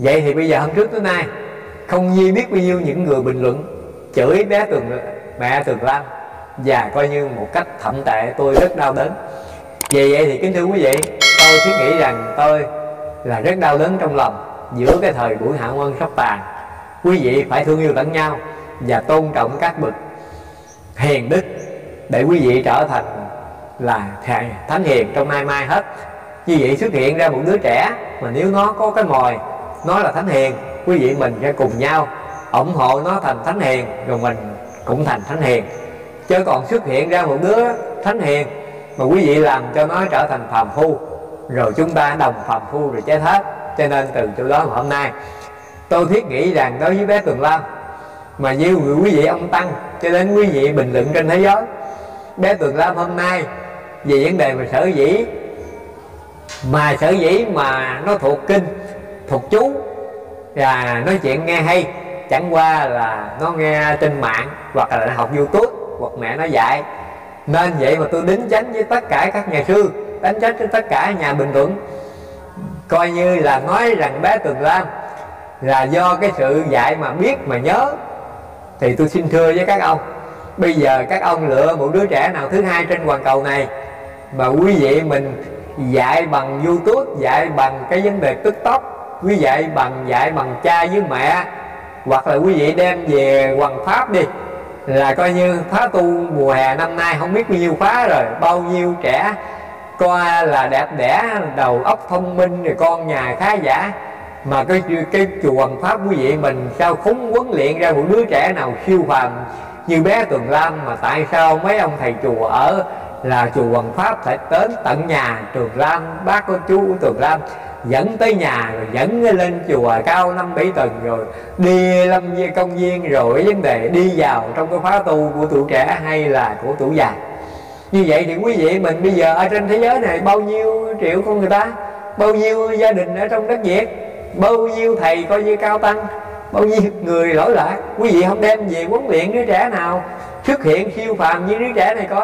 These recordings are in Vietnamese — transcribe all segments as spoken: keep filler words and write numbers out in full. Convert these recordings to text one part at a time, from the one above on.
Vậy thì bây giờ hôm trước tới nay không nhi biết bao nhiêu những người bình luận chửi bé Tường, mẹ Tường Lam, và coi như một cách thậm tệ. Tôi rất đau đớn. Vì vậy thì kính thưa quý vị, tôi thiết nghĩ rằng tôi là rất đau đớn trong lòng. Giữa cái thời buổi hạ quân sắp tàn, quý vị phải thương yêu lẫn nhau và tôn trọng các bậc hiền đức để quý vị trở thành là thánh hiền trong nay mai hết. Như vậy xuất hiện ra một đứa trẻ mà nếu nó có cái mồi nó là thánh hiền, quý vị mình sẽ cùng nhau ủng hộ nó thành thánh hiền, rồi mình cũng thành thánh hiền. Chứ còn xuất hiện ra một đứa thánh hiền mà quý vị làm cho nó trở thành phàm phu, rồi chúng ta đồng phàm phu rồi chết hết. Cho nên từ chỗ đó mà hôm nay tôi thiết nghĩ rằng đối với bé Tường Lam, mà như quý vị ông Tăng cho đến quý vị bình luận trên thế giới, bé Tường Lam hôm nay về vấn đề mà sở dĩ mà sở dĩ mà nó thuộc kinh, thuộc chú và nói chuyện nghe hay, chẳng qua là nó nghe trên mạng hoặc là học YouTube hoặc mẹ nó dạy. Nên vậy mà tôi đính chánh với tất cả các nhà sư, đánh trách với tất cả nhà bình luận, coi như là nói rằng bé Tường Lam là do cái sự dạy mà biết mà nhớ. Thì tôi xin thưa với các ông, bây giờ các ông lựa một đứa trẻ nào thứ hai trên hoàn cầu này mà quý vị mình dạy bằng YouTube, dạy bằng cái vấn đề TikTok, quý dạy bằng dạy bằng cha với mẹ, hoặc là quý vị đem về Hoàng Pháp đi, là coi như khóa tu mùa hè năm nay không biết bao nhiêu khóa rồi, bao nhiêu trẻ coi là đẹp đẽ, đầu óc thông minh, rồi con nhà khá giả. Mà cái cái chùa Hoàng Pháp quý vị mình sao không huấn luyện ra một đứa trẻ nào siêu phàm như bé Tường Lam? Mà tại sao mấy ông thầy chùa ở là chùa Hoàng Pháp phải đến tận nhà Tường Lam, bác có chú của Tường Lam dẫn tới nhà, rồi dẫn lên chùa cao năm bảy tầng, rồi đi lâm viên công viên, rồi cái vấn đề đi vào trong cái khóa tu của tuổi trẻ hay là của tuổi già. Như vậy thì quý vị mình bây giờ ở trên thế giới này bao nhiêu triệu con người ta, bao nhiêu gia đình ở trong đất Việt, bao nhiêu thầy coi như cao tăng, bao nhiêu người lỗi lạc, quý vị không đem về huấn luyện đứa trẻ nào xuất hiện siêu phàm như đứa trẻ này coi.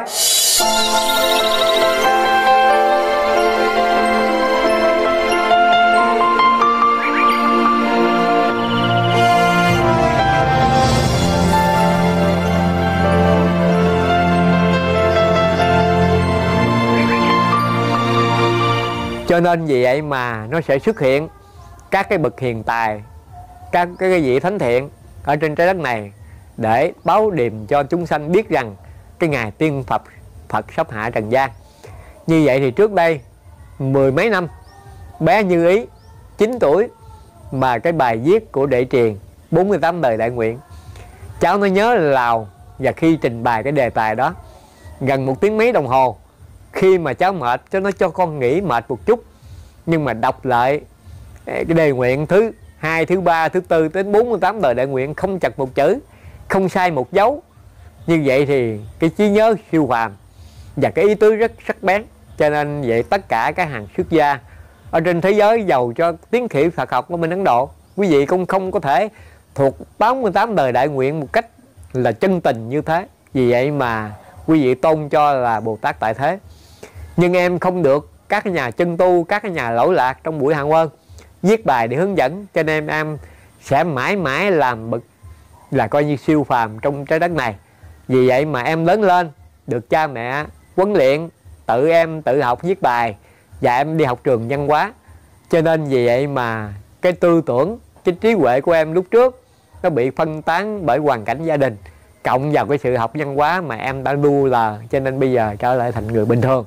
Cho nên vì vậy mà nó sẽ xuất hiện các cái bậc hiền tài, các cái vị thánh thiện ở trên trái đất này để báo điềm cho chúng sanh biết rằng cái ngày tiên Phật Phật sắp hạ trần gian. Như vậy thì trước đây mười mấy năm, bé Như Ý chín tuổi mà cái bài viết của Đệ Truyền bốn mươi tám đời đại nguyện, cháu nó nhớ lào. Và khi trình bày cái đề tài đó gần một tiếng mấy đồng hồ, khi mà cháu mệt cho nó cho con nghỉ mệt một chút, nhưng mà đọc lại cái đề nguyện thứ hai, thứ ba, thứ tư đến bốn mươi tám đời đại nguyện không chật một chữ, không sai một dấu. Như vậy thì cái trí nhớ siêu phàm và cái ý tứ rất sắc bén. Cho nên vậy tất cả các hàng xuất gia ở trên thế giới giàu cho tiến khỉ Phật học của bên Ấn Độ, quý vị cũng không có thể thuộc tám mươi tám đời đại nguyện một cách là chân tình như thế. Vì vậy mà quý vị tôn cho là Bồ Tát tại thế. Nhưng em không được các nhà chân tu, các nhà lỗi lạc trong buổi hạ quân viết bài để hướng dẫn, cho nên em sẽ mãi mãi làm bậc là coi như siêu phàm trong trái đất này. Vì vậy mà em lớn lên được cha mẹ huấn luyện, tự em tự học viết bài và em đi học trường văn hóa. Cho nên vì vậy mà cái tư tưởng, cái trí huệ của em lúc trước nó bị phân tán bởi hoàn cảnh gia đình, cộng vào cái sự học văn hóa mà em đã đu là, cho nên bây giờ trở lại thành người bình thường.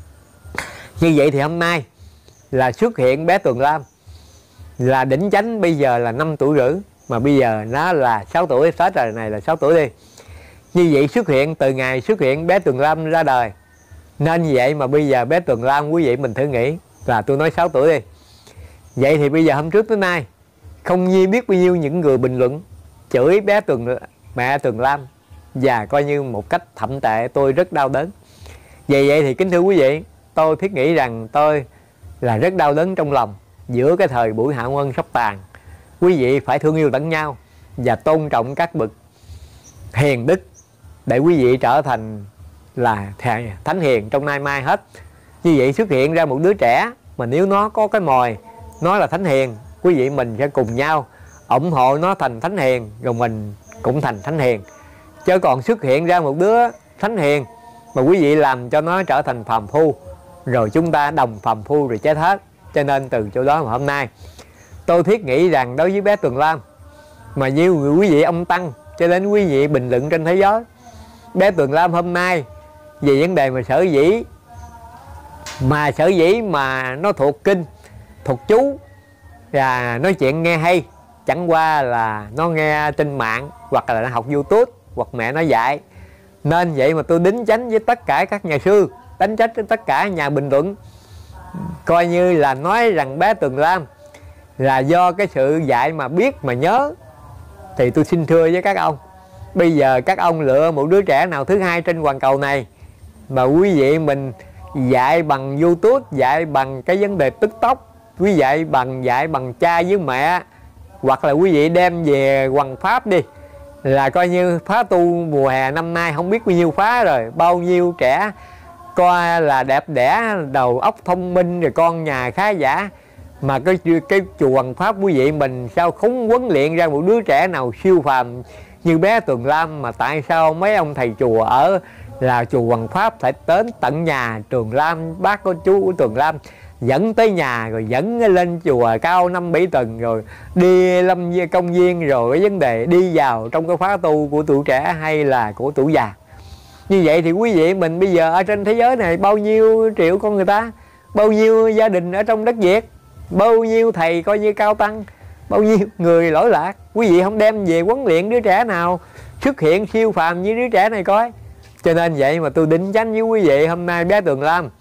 Như vậy thì hôm nay là xuất hiện bé Tường Lam là đỉnh chánh, bây giờ là năm tuổi rưỡi, mà bây giờ nó là sáu tuổi, Tết rồi này là sáu tuổi đi. Như vậy xuất hiện từ ngày xuất hiện bé Tường Lam ra đời. Nên vậy mà bây giờ bé Tường Lam quý vị mình thử nghĩ là tôi nói sáu tuổi đi. Vậy thì bây giờ hôm trước tới nay không nhi biết bao nhiêu những người bình luận chửi bé Tường, mẹ Tường Lam, và coi như một cách thậm tệ. Tôi rất đau đớn. Vì vậy thì kính thưa quý vị, tôi thiết nghĩ rằng tôi là rất đau đớn trong lòng. Giữa cái thời buổi hạ quân sắp tàn, quý vị phải thương yêu lẫn nhau và tôn trọng các bậc hiền đức để quý vị trở thành là thánh hiền trong nay mai hết. Như vậy xuất hiện ra một đứa trẻ mà nếu nó có cái mồi nó là thánh hiền, quý vị mình sẽ cùng nhau ủng hộ nó thành thánh hiền, rồi mình cũng thành thánh hiền. Chứ còn xuất hiện ra một đứa thánh hiền mà quý vị làm cho nó trở thành phàm phu, rồi chúng ta đồng phàm phu rồi chết hết. Cho nên từ chỗ đó mà hôm nay tôi thiết nghĩ rằng đối với bé Tường Lam, mà nhiều người quý vị ông Tăng cho đến quý vị bình luận trên thế giới, bé Tường Lam hôm nay về vấn đề mà sở dĩ mà sở dĩ mà nó thuộc kinh, thuộc chú và nói chuyện nghe hay, chẳng qua là nó nghe trên mạng hoặc là nó học YouTube hoặc mẹ nó dạy. Nên vậy mà tôi đính chánh với tất cả các nhà sư, đánh trách với tất cả nhà bình luận, coi như là nói rằng bé Tường Lam là do cái sự dạy mà biết mà nhớ. Thì tôi xin thưa với các ông, bây giờ các ông lựa một đứa trẻ nào thứ hai trên hoàn cầu này mà quý vị mình dạy bằng YouTube, dạy bằng cái vấn đề TikTok, quý dạy bằng dạy bằng cha với mẹ, hoặc là quý vị đem về hoằng pháp đi, là coi như phá tu mùa hè năm nay không biết bao nhiêu phá rồi, bao nhiêu trẻ coi là đẹp đẽ, đầu óc thông minh, rồi con nhà khá giả. Mà cái cái chùa Hoằng Pháp quý vị mình sao không huấn luyện ra một đứa trẻ nào siêu phàm như bé Tường Lam? Mà tại sao mấy ông thầy chùa ở là chùa Hoằng Pháp phải đến tận nhà Tường Lam, bác có chú của Tường Lam dẫn tới nhà, rồi dẫn lên chùa cao năm bảy tầng, rồi đi lâm công viên, rồi cái vấn đề đi vào trong cái khóa tu của tuổi trẻ hay là của tuổi già. Như vậy thì quý vị mình bây giờ ở trên thế giới này bao nhiêu triệu con người ta, bao nhiêu gia đình ở trong đất Việt, bao nhiêu thầy coi như cao tăng, bao nhiêu người lỗi lạc, quý vị không đem về huấn luyện đứa trẻ nào xuất hiện siêu phàm như đứa trẻ này coi. Cho nên vậy mà tôi đính chánh với quý vị, hôm nay bé Tường Lam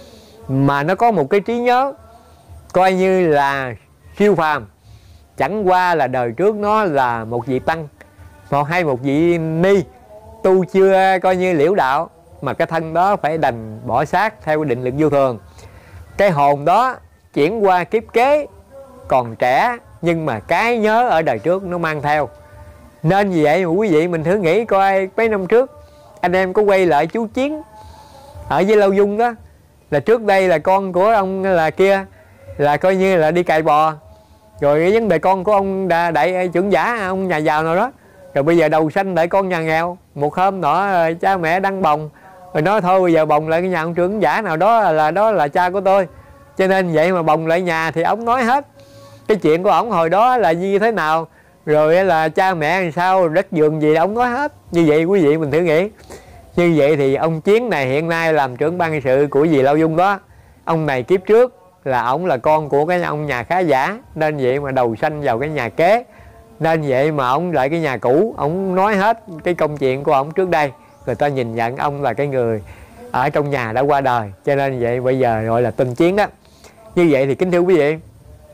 mà nó có một cái trí nhớ coi như là siêu phàm, chẳng qua là đời trước nó là một vị tăng một hay một vị ni tu chưa coi như liễu đạo, mà cái thân đó phải đành bỏ xác theo định lực vô thường. Cái hồn đó chuyển qua kiếp kế còn trẻ, nhưng mà cái nhớ ở đời trước nó mang theo. Nên vì vậy mà quý vị mình thử nghĩ coi, mấy năm trước anh em có quay lại chú Chiến ở với Lâu Dung đó, là trước đây là con của ông là kia là coi như là đi cày bò, rồi cái vấn đề con của ông đại trưởng giả, ông nhà giàu nào đó, rồi bây giờ đầu xanh lại con nhà nghèo. Một hôm nọ cha mẹ đăng bồng, rồi nói thôi bây giờ bồng lại cái nhà ông trưởng giả nào đó là đó là cha của tôi. Cho nên vậy mà bồng lại nhà thì ông nói hết cái chuyện của ổng hồi đó là như thế nào, rồi là cha mẹ làm sao, đất vườn gì ông nói hết. Như vậy quý vị mình thử nghĩ, như vậy thì ông Chiến này hiện nay làm trưởng ban sự của dì Lâu Dung đó, ông này kiếp trước là ổng là con của cái ông nhà khá giả, nên vậy mà đầu xanh vào cái nhà kế. Nên vậy mà ông lại cái nhà cũ, ông nói hết cái công chuyện của ông trước đây, người ta nhìn nhận ông là cái người ở trong nhà đã qua đời. Cho nên vậy bây giờ gọi là tên Chiến đó. Như vậy thì kính thưa quý vị,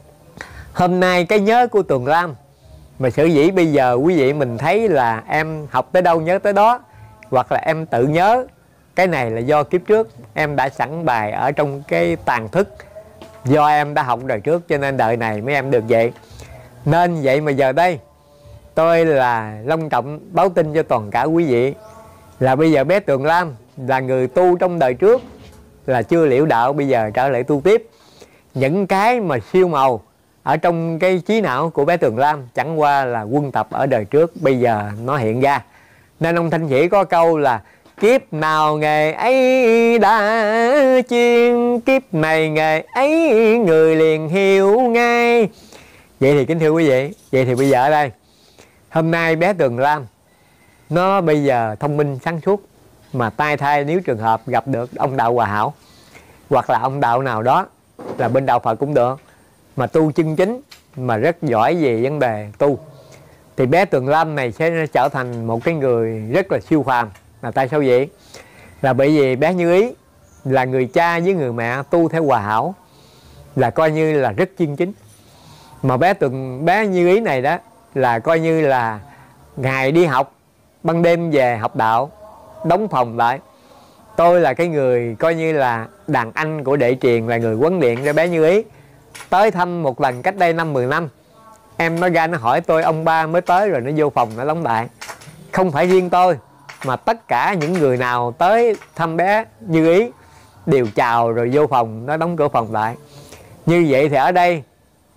hôm nay cái nhớ của Tường Lam mà sở dĩ bây giờ quý vị mình thấy là em học tới đâu nhớ tới đó, hoặc là em tự nhớ, cái này là do kiếp trước em đã sẵn bài ở trong cái tàn thức, do em đã học đời trước, cho nên đời này mấy em được vậy. Nên vậy mà giờ đây tôi là long trọng báo tin cho toàn cả quý vị là bây giờ bé Tường Lam là người tu trong đời trước là chưa liễu đạo, bây giờ trở lại tu tiếp. Những cái mà siêu màu ở trong cái trí não của bé Tường Lam chẳng qua là quân tập ở đời trước, bây giờ nó hiện ra. Nên ông Thanh Sĩ có câu là kiếp nào nghề ấy đã chuyên, kiếp này nghề ấy người liền hiểu ngay. Vậy thì kính thưa quý vị, vậy thì bây giờ ở đây hôm nay bé Tường Lam nó bây giờ thông minh sáng suốt, mà tai thai nếu trường hợp gặp được ông đạo Hòa Hảo hoặc là ông đạo nào đó là bên đạo Phật cũng được, mà tu chân chính mà rất giỏi về vấn đề tu, thì bé Tường Lam này sẽ trở thành một cái người rất là siêu phàm. Là tại sao vậy? Là bởi vì bé Như Ý là người cha với người mẹ tu theo Hòa Hảo, là coi như là rất chân chính. Mà bé Tường bé Như Ý này đó là coi như là ngày đi học, ban đêm về học đạo, đóng phòng lại. Tôi là cái người coi như là đàn anh của đệ truyền, là người huấn luyện cho bé Như Ý. Tới thăm một lần cách đây năm mười năm, em nó ra nó hỏi tôi, ông ba mới tới rồi nó vô phòng nó đóng lại. Không phải riêng tôi mà tất cả những người nào tới thăm bé Như Ý đều chào rồi vô phòng nó đóng cửa phòng lại. Như vậy thì ở đây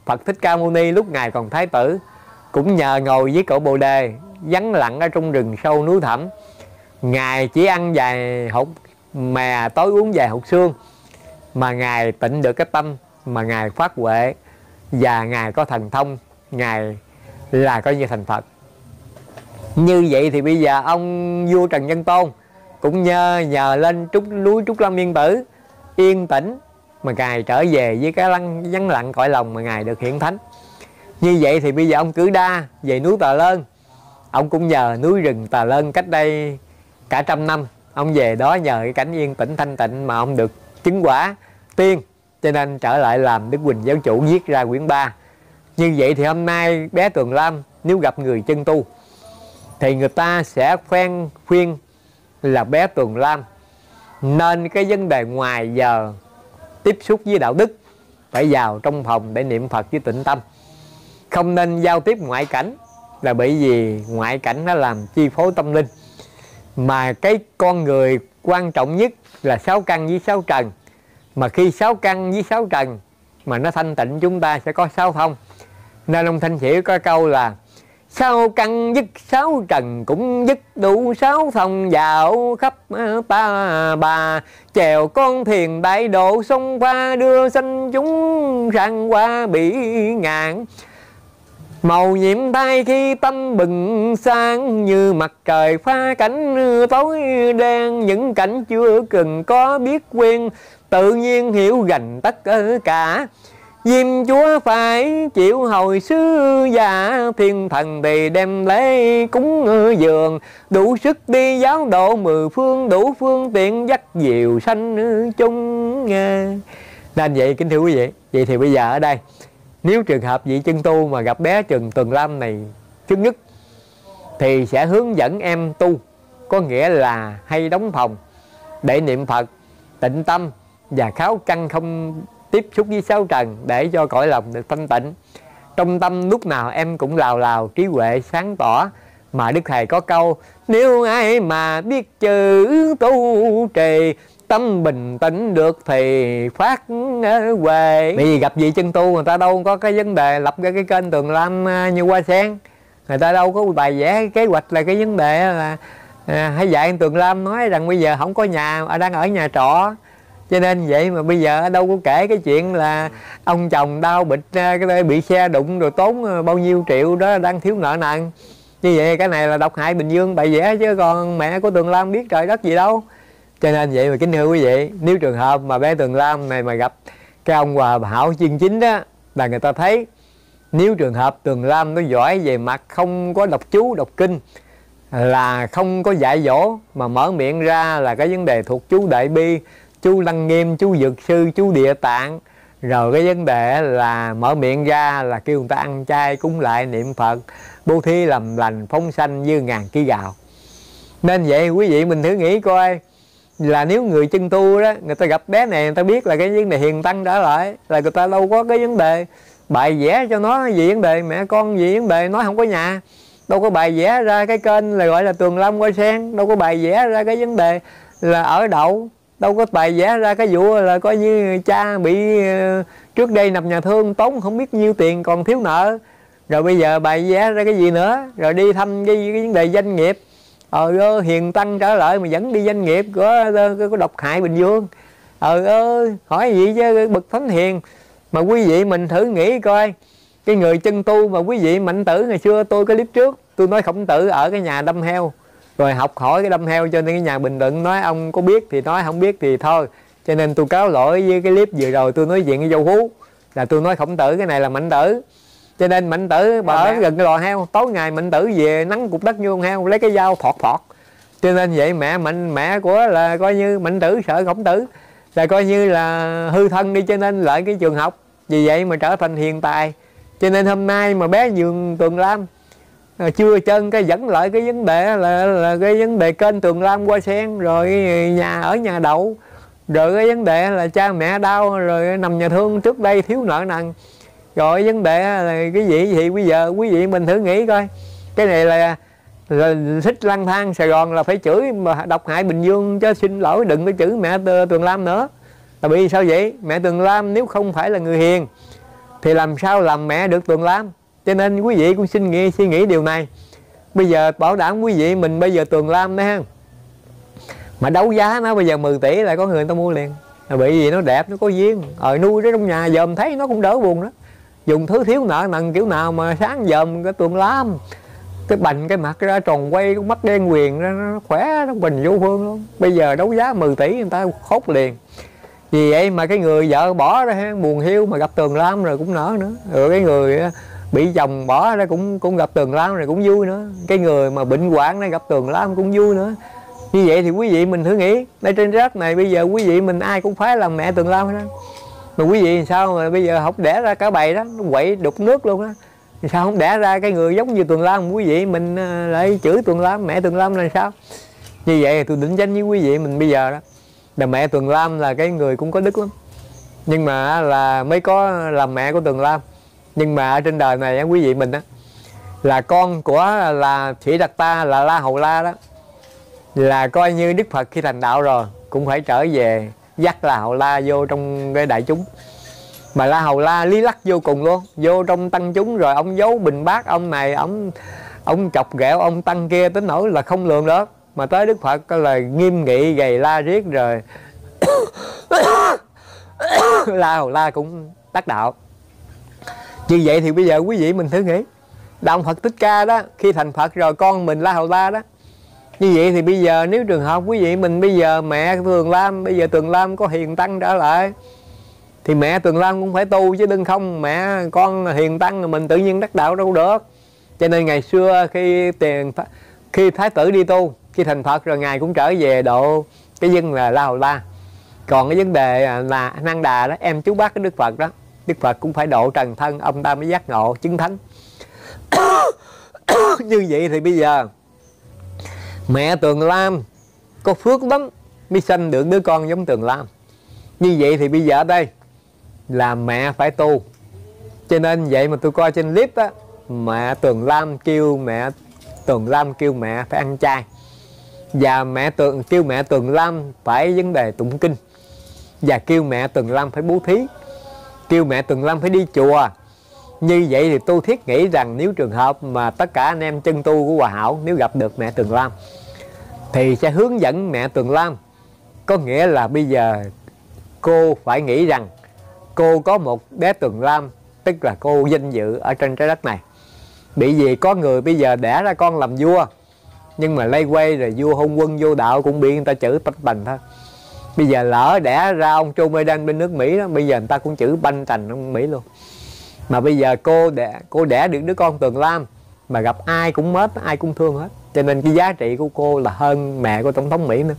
Phật Thích Ca Mâu Ni lúc Ngài còn thái tử cũng nhờ ngồi với cội Bồ Đề, vắng lặng ở trong rừng sâu núi thẳm. Ngài chỉ ăn vài hột mè, tối uống vài hột xương, mà Ngài tịnh được cái tâm, mà Ngài phát huệ, và Ngài có thần thông, Ngài là coi như thành Phật. Như vậy thì bây giờ ông vua Trần Nhân Tôn cũng nhờ nhờ lên trúc núi Trúc Lâm Yên Tử yên tĩnh, mà Ngài trở về với cái lăng vắng lặng cõi lòng mà Ngài được hiện thánh. Như vậy thì bây giờ ông Cử Đa về núi Tà Lơn, ông cũng nhờ núi rừng Tà Lơn cách đây cả trăm năm, ông về đó nhờ cái cảnh yên tĩnh thanh tịnh mà ông được chứng quả tiên, cho nên trở lại làm Đức Huỳnh Giáo Chủ, viết ra quyển ba. Như vậy thì hôm nay bé Tường Lam nếu gặp người chân tu thì người ta sẽ khoan khuyên là bé Tường Lam nên cái vấn đề ngoài giờ tiếp xúc với đạo đức phải vào trong phòng để niệm Phật với tịnh tâm, không nên giao tiếp ngoại cảnh, là bởi vì ngoại cảnh nó làm chi phối tâm linh. Mà cái con người quan trọng nhất là sáu căn với sáu trần, mà khi sáu căn với sáu trần mà nó thanh tịnh, chúng ta sẽ có sáu thông. Nên ông Thanh Sĩ có câu là sáu căn dứt sáu trần, cũng dứt đủ sáu thông, dạo khắp ta bà, chèo con thuyền đại độ sông pha, đưa sanh chúng sang qua bị ngạn. Màu nhiệm thai khi tâm bừng sáng, như mặt trời pha cảnh tối đen. Những cảnh chưa cần có biết quên, tự nhiên hiểu gành tất cả. Diêm chúa phải chịu hồi sứ giả, thiên thần thì đem lễ cúng dường. Đủ sức đi giáo độ mười phương, đủ phương tiện dắt diều sanh chung. Nên vậy kính thưa quý vị, vậy thì bây giờ ở đây nếu trường hợp vị chân tu mà gặp bé Trần Tường Lam này trước nhất thì sẽ hướng dẫn em tu, có nghĩa là hay đóng phòng để niệm Phật, tịnh tâm và kháo căn không tiếp xúc với sáu trần, để cho cõi lòng được thanh tịnh. Trong tâm lúc nào em cũng lào lào trí huệ sáng tỏ. Mà Đức Thầy có câu: nếu ai mà biết chữ tu trì, tâm bình tĩnh được thì phát huệ. Bởi vì gặp vị chân tu người ta đâu có cái vấn đề lập ra cái kênh Tường Lam như Hoa Sen, người ta đâu có bài vẽ kế hoạch là cái vấn đề là à, hay dạy Tường Lam nói rằng bây giờ không có nhà, đang ở nhà trọ. Cho nên vậy mà bây giờ đâu có kể cái chuyện là ông chồng đau bịch cái bị xe đụng rồi tốn bao nhiêu triệu đó, đang thiếu nợ nần. Như vậy cái này là độc hại Bình Dương bày vẽ, chứ còn mẹ của Tường Lam biết trời đất gì đâu. Cho nên vậy mà kính thưa quý vị, nếu trường hợp mà bé Tường Lam này mà gặp cái ông Hòa Hảo chuyên chính đó, là người ta thấy nếu trường hợp Tường Lam nó giỏi về mặt không có đọc chú đọc kinh, là không có dạy dỗ, mà mở miệng ra là cái vấn đề thuộc chú Đại Bi, chú Lăng Nghiêm, chú Dược Sư, chú Địa Tạng. Rồi cái vấn đề là mở miệng ra là kêu người ta ăn chay, cúng lại, niệm Phật, bố thí làm lành, phóng sanh như ngàn ký gạo. Nên vậy quý vị mình thử nghĩ coi, là nếu người chân tu đó, người ta gặp bé này, người ta biết là cái vấn đề hiền tăng trở lại, là người ta đâu có cái vấn đề bài vẽ cho nó gì vấn đề mẹ con gì vấn đề nói không có nhà, đâu có bài vẽ ra cái kênh là gọi là Tường Lam Hoa Sen, đâu có bài vẽ ra cái vấn đề là ở đậu, đâu có bài vẽ ra cái vụ là coi như cha bị uh, trước đây nằm nhà thương tốn không biết nhiêu tiền còn thiếu nợ, rồi bây giờ bài vẽ ra cái gì nữa, rồi đi thăm cái, cái vấn đề doanh nghiệp. Ờ ơi, hiền tăng trở lại mà vẫn đi doanh nghiệp của, của độc hại Bình Dương. Ờ ơi, hỏi gì chứ bậc thánh hiền. Mà quý vị mình thử nghĩ coi, cái người chân tu mà quý vị Mạnh Tử ngày xưa tôi cái clip trước, tôi nói Khổng Tử ở cái nhà đâm heo, rồi học hỏi cái đâm heo, cho nên cái nhà bình luận nói ông có biết thì nói, không biết thì thôi. Cho nên tôi cáo lỗi với cái clip vừa rồi tôi nói chuyện cái dâu hú, là tôi nói Khổng Tử, cái này là Mạnh Tử. Cho nên Mạnh Tử bà ở gần cái lò heo, tối ngày Mạnh Tử về nắng cục đất như con heo, lấy cái dao thọt thọt. Cho nên vậy mẹ mạnh mẹ của là coi như Mạnh Tử sợ Khổng Tử, là coi như là hư thân đi, cho nên lại cái trường học. Vì vậy mà trở thành hiền tài. Cho nên hôm nay mà bé Dường Tường Lam chưa chân cái dẫn lại cái vấn đề là, là cái vấn đề kênh Tường Lam Hoa Sen, rồi nhà ở nhà đậu, rồi cái vấn đề là cha mẹ đau, rồi nằm nhà thương trước đây thiếu nợ nần. Rồi vấn đề là cái gì thì bây giờ quý vị mình thử nghĩ coi, cái này là, là thích lang thang Sài Gòn là phải chửi mà độc hại Bình Dương, chứ xin lỗi đừng có chửi mẹ Tường Lam nữa. Là vì sao vậy? Mẹ Tường Lam nếu không phải là người hiền thì làm sao làm mẹ được Tường Lam. Cho nên quý vị cũng xin nghĩ, suy nghĩ điều này. Bây giờ bảo đảm quý vị mình bây giờ Tường Lam đấy ha, mà đấu giá nó bây giờ mười tỷ là có người, người ta mua liền. Bởi vì nó đẹp, nó có duyên, ờ nuôi nó trong nhà dòm thấy nó cũng đỡ buồn đó. Dùng thứ thiếu nợ nần kiểu nào mà sáng dòm cái Tường Lam, cái bành cái mặt ra tròn quay, con mắt đen quyền ra, nó khỏe, nó bình vô phương luôn. Bây giờ đấu giá mười tỷ người ta khóc liền. Vì vậy mà cái người vợ bỏ ra ha, buồn hiu mà gặp Tường Lam rồi cũng nở nữa. Rồi cái người bị chồng bỏ ra cũng cũng gặp Tường Lam rồi cũng vui nữa. Cái người mà bệnh hoạn này gặp Tường Lam cũng vui nữa. Như vậy thì quý vị mình thử nghĩ, đây trên đất này bây giờ quý vị mình ai cũng phải làm mẹ Tường Lam hết đó. Mà quý vị sao mà bây giờ không đẻ ra cả bầy đó, nó quậy đục nước luôn đó. Sao không đẻ ra cái người giống như Tường Lam, quý vị mình lại chửi Tường Lam, mẹ Tường Lam là sao? Như vậy thì tôi định danh với quý vị mình bây giờ đó, là mẹ Tường Lam là cái người cũng có đức lắm, nhưng mà là mới có làm mẹ của Tường Lam. Nhưng mà ở trên đời này quý vị mình đó, là con của là Thủy Đạt Ta, là La Hầu La đó, là coi như Đức Phật khi thành đạo rồi cũng phải trở về dắt La Hầu La vô trong cái đại chúng. Mà La Hầu La lý lắc vô cùng luôn, vô trong tăng chúng rồi ông giấu bình bát, ông này ông ông chọc ghẹo ông tăng kia tính nổi là không lường được. Mà tới Đức Phật là nghiêm nghị gầy la riết rồi La Hầu La cũng đắc đạo. Như vậy thì bây giờ quý vị mình thử nghĩ, Đạo Phật Thích Ca đó khi thành Phật rồi con mình La Hầu La đó. Như vậy thì bây giờ nếu trường hợp quý vị mình bây giờ mẹ Tường Lam, bây giờ Tường Lam có hiền tăng trở lại thì mẹ Tường Lam cũng phải tu, chứ đừng không mẹ con hiền tăng mình tự nhiên đắc đạo đâu được. Cho nên ngày xưa khi tiền khi Thái tử đi tu, khi thành Phật rồi ngài cũng trở về độ cái dân là La Hầu La. Còn cái vấn đề là Năng Đà đó, em chú bác cái Đức Phật đó, Đức Phật cũng phải độ trần thân, ông ta mới giác ngộ chứng thánh. Như vậy thì bây giờ mẹ Tường Lam có phước lắm mới sanh được đứa con giống Tường Lam. Như vậy thì bây giờ ở đây là mẹ phải tu. Cho nên vậy mà tôi coi trên clip á, mẹ Tường Lam kêu mẹ Tường Lam kêu mẹ phải ăn chay, và mẹ Tường kêu mẹ Tường Lam phải vấn đề tụng kinh, và kêu mẹ Tường Lam phải bố thí, kêu mẹ Tường Lam phải đi chùa. Như vậy thì tôi thiết nghĩ rằng nếu trường hợp mà tất cả anh em chân tu của Hòa Hảo nếu gặp được mẹ Tường Lam thì sẽ hướng dẫn mẹ Tường Lam. Có nghĩa là bây giờ cô phải nghĩ rằng cô có một bé Tường Lam, tức là cô danh dự ở trên trái đất này. Bởi vì có người bây giờ đẻ ra con làm vua, nhưng mà lây quay rồi vua hôn quân vô đạo cũng bị người ta chửi banh bành thôi. Bây giờ lỡ đẻ ra ông Joe Biden bên nước Mỹ đó, bây giờ người ta cũng chửi banh trành ông Mỹ luôn. Mà bây giờ cô đẻ, cô đẻ được đứa con Tường Lam mà gặp ai cũng mến, ai cũng thương hết. Cho nên cái giá trị của cô là hơn mẹ của Tổng thống Mỹ nữa.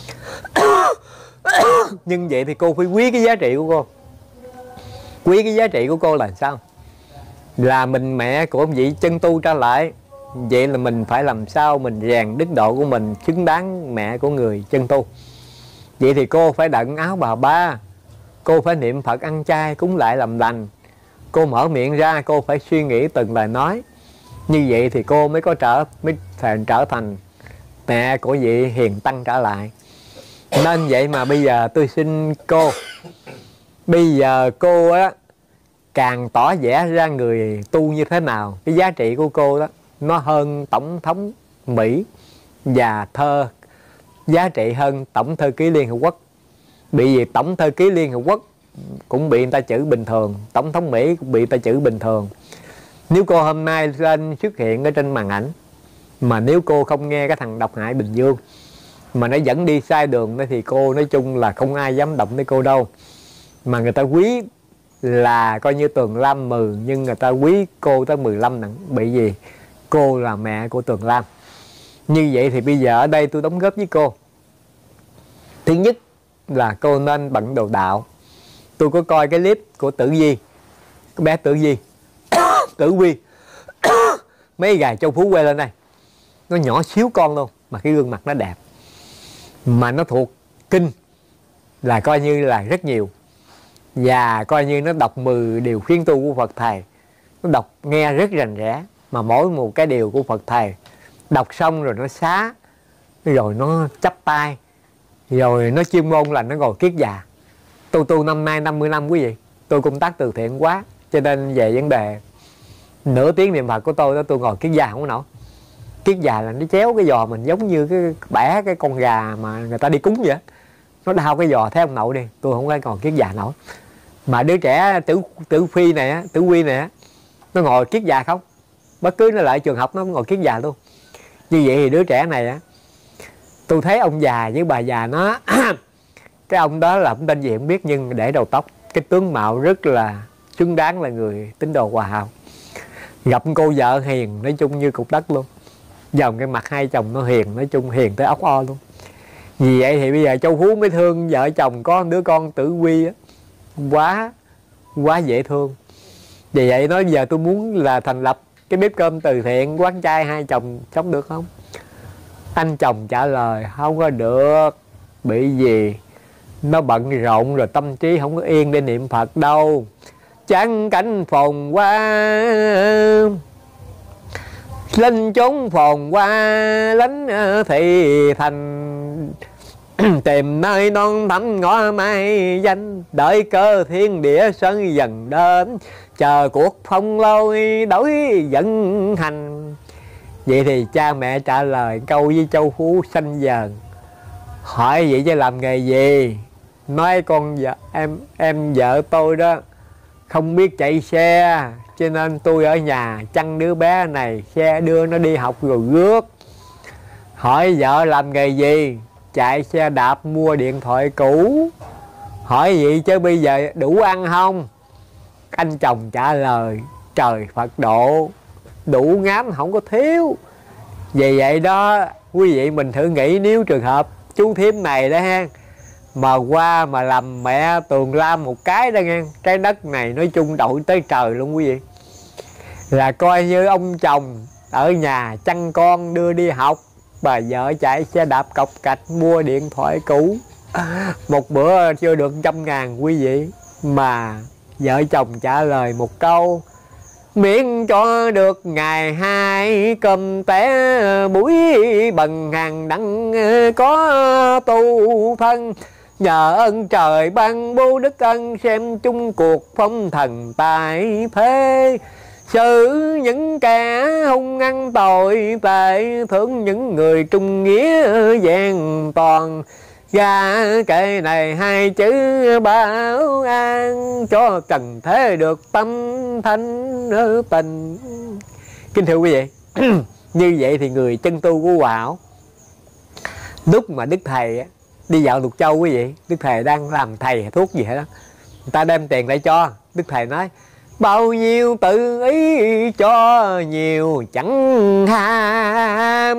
Nhưng vậy thì cô phải quý cái giá trị của cô. Quý cái giá trị của cô là sao? Là mình mẹ của vị chân tu trở lại. Vậy là mình phải làm sao mình rèn đức độ của mình xứng đáng mẹ của người chân tu. Vậy thì cô phải đặng áo bà ba, cô phải niệm Phật ăn chay cúng lại làm lành. Cô mở miệng ra cô phải suy nghĩ từng lời nói. Như vậy thì cô mới có trở mới thành trở thành mẹ của vị hiền tăng trở lại. Nên vậy mà bây giờ tôi xin cô, bây giờ cô á càng tỏ vẻ ra người tu như thế nào, cái giá trị của cô đó nó hơn Tổng thống Mỹ và thơ giá trị hơn Tổng thư ký Liên Hợp Quốc. Bị vì Tổng thư ký Liên Hợp Quốc cũng bị người ta chửi bình thường, Tổng thống Mỹ cũng bị người ta chửi bình thường. Nếu cô hôm nay lên xuất hiện ở trên màn ảnh, mà nếu cô không nghe cái thằng độc hại Bình Dương mà nó dẫn đi sai đường thì cô nói chung là không ai dám động tới cô đâu. Mà người ta quý là coi như Tường Lam mừ, nhưng người ta quý cô tới mười lăm nặng. Bởi vì cô là mẹ của Tường Lam. Như vậy thì bây giờ ở đây tôi đóng góp với cô. Thứ nhất là cô nên bận đồ đạo. Tôi có coi cái clip của Tử Vi, cái bé Tử Vi Tử Vi mấy gài Châu Phú quay lên đây, nó nhỏ xíu con luôn mà cái gương mặt nó đẹp, mà nó thuộc kinh là coi như là rất nhiều, và coi như nó đọc mười điều khuyên tu của Phật Thầy. Nó đọc nghe rất rành rẽ, mà mỗi một cái điều của Phật Thầy đọc xong rồi nó xá, rồi nó chắp tay, rồi nó chuyên môn là nó ngồi kiết già. Tôi tu năm nay năm mươi năm quý vị, tôi công tác từ thiện quá, Cho nên về vấn đề nửa tiếng niệm Phật của tôi đó, tôi ngồi kiết già không có nổi. Kiết già là nó chéo cái giò mình giống như cái bẻ cái con gà mà người ta đi cúng vậy. Nó đau cái giò, thấy ông nội đi, tôi không có ngồi kiết già nổi. Mà đứa trẻ tử tử phi này á, tử quy này á, nó ngồi kiết già không, bất cứ nó lại trường học nó ngồi kiết già luôn. Như vậy thì đứa trẻ này á, tôi thấy ông già với bà già nó cái ông đó là ông tên gì không biết, nhưng để đầu tóc, cái tướng mạo rất là xứng đáng là người tín đồ Hòa Hảo. Gặp cô vợ hiền, nói chung như cục đất luôn. Dòng cái mặt hai chồng nó hiền, nói chung hiền tới óc o luôn. Vì vậy thì bây giờ Châu Phú mới thương vợ chồng có đứa con tử quy á, quá quá dễ thương. Vì vậy nói giờ tôi muốn là thành lập cái bếp cơm từ thiện, quán chay hai chồng sống được không? Anh chồng trả lời không có được, bị gì nó bận rộn rồi, tâm trí không có yên để niệm Phật đâu. Chẳng cảnh phồn hoa lên chốn phồn hoa, lánh thị thành tìm nơi non thẳm ngõ mai danh, đợi cơ thiên địa sơn dần đến, chờ cuộc phong lôi đổi vận hành. Vậy thì cha mẹ trả lời câu với Châu Phú sanh dần. Hỏi vậy chứ làm nghề gì? Nói con vợ em em vợ tôi đó không biết chạy xe, cho nên tôi ở nhà chăm đứa bé này, xe đưa nó đi học rồi rước. Hỏi vợ làm nghề gì? Chạy xe đạp mua điện thoại cũ. Hỏi vậy chứ bây giờ đủ ăn không? Anh chồng trả lời trời Phật độ, đủ ngám không có thiếu. Vì vậy đó quý vị mình thử nghĩ, nếu trường hợp chú thím này đó ha, mà qua mà làm mẹ Tường Lam một cái đó nghe, cái đất này nói chung đội tới trời luôn quý vị. Là coi như ông chồng ở nhà chăn con đưa đi học, bà vợ chạy xe đạp cọc cạch mua điện thoại cũ. Một bữa chưa được trăm ngàn quý vị, mà vợ chồng trả lời một câu miễn cho được ngày hai cơm té buổi bần hàng đặng có tu thân. Nhờ ơn trời ban bố đức ân, xem chung cuộc phong thần tại thế. Xử những kẻ hung ăn tội tệ, thưởng những người trung nghĩa vẹn toàn. Ra kệ này hai chữ bảo an, cho trần thế được tâm thanh tình. Kính thưa quý vị, như vậy thì người chân tu của Hòa Hảo, lúc mà Đức Thầy đi dạo Lục Châu quý vị, Đức Thầy đang làm thầy thuốc gì hết đó, người ta đem tiền lại cho, Đức Thầy nói bao nhiêu tự ý cho nhiều chẳng ham.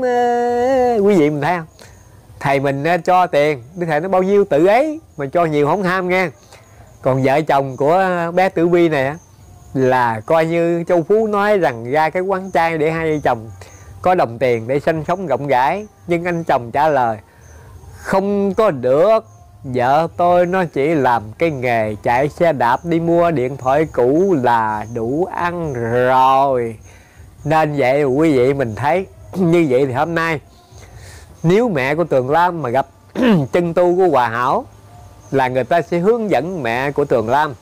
Quý vị mình thấy không? Thầy mình cho tiền, Đức Thầy nói bao nhiêu tự ấy mà cho nhiều không ham nghe. Còn vợ chồng của bé Tử Vi này là coi như Châu Phú nói rằng ra cái quán chay để hai vợ chồng có đồng tiền để sinh sống rộng rãi. Nhưng anh chồng trả lời không có được, vợ tôi nó chỉ làm cái nghề chạy xe đạp đi mua điện thoại cũ là đủ ăn rồi. Nên vậy quý vị mình thấy như vậy thì hôm nay nếu mẹ của Tường Lam mà gặp chân tu của Hòa Hảo là người ta sẽ hướng dẫn mẹ của Tường Lam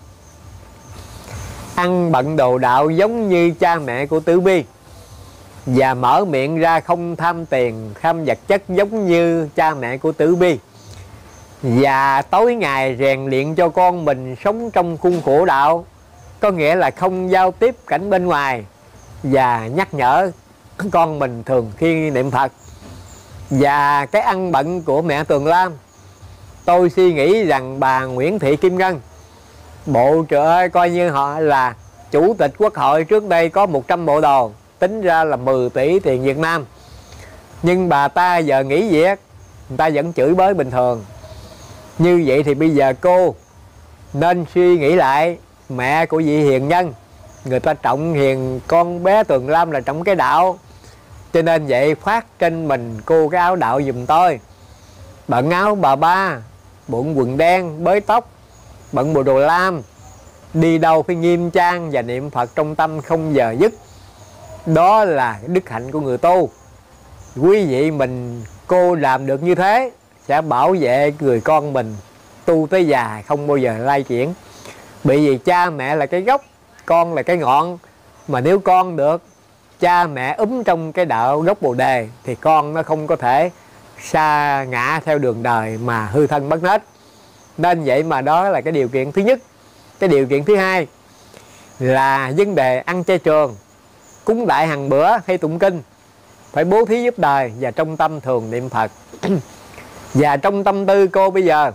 ăn bận đồ đạo giống như cha mẹ của Tử Vi, và mở miệng ra không tham tiền tham vật chất giống như cha mẹ của Tử Vi, và tối ngày rèn luyện cho con mình sống trong khuôn khổ đạo, có nghĩa là không giao tiếp cảnh bên ngoài, và nhắc nhở con mình thường khi niệm Phật. Và cái ăn bận của mẹ Tường Lam, tôi suy nghĩ rằng bà Nguyễn Thị Kim Ngân, bộ trưởng coi như họ là chủ tịch quốc hội, trước đây có một trăm bộ đồ, tính ra là mười tỷ tiền Việt Nam, nhưng bà ta giờ nghỉ việc, người ta vẫn chửi bới bình thường. Như vậy thì bây giờ cô nên suy nghĩ lại, mẹ của vị hiền nhân, người ta trọng hiền con bé Tường Lam là trọng cái đạo, cho nên vậy phát trên mình cô cái áo đạo giùm tôi. Bận áo bà ba, bận quần đen bới tóc, bận bộ đồ lam, đi đâu phải nghiêm trang và niệm Phật trong tâm không giờ dứt. Đó là đức hạnh của người tu. Quý vị mình cô làm được như thế sẽ bảo vệ người con mình tu tới già không bao giờ lai chuyển. Bởi vì cha mẹ là cái gốc, con là cái ngọn. Mà nếu con được cha mẹ úm trong cái đạo gốc Bồ Đề thì con nó không có thể sa ngã theo đường đời mà hư thân mất nết. Nên vậy mà đó là cái điều kiện thứ nhất. Cái điều kiện thứ hai là vấn đề ăn chay trường, cúng đại hàng bữa hay tụng kinh, phải bố thí giúp đời và trong tâm thường niệm Phật. Và trong tâm tư cô bây giờ,